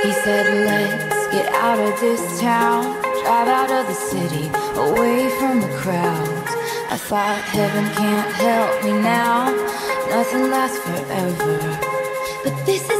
He said, let's get out of this town, drive out of the city, away from the crowds. I thought heaven can't help me now, nothing lasts forever, but this is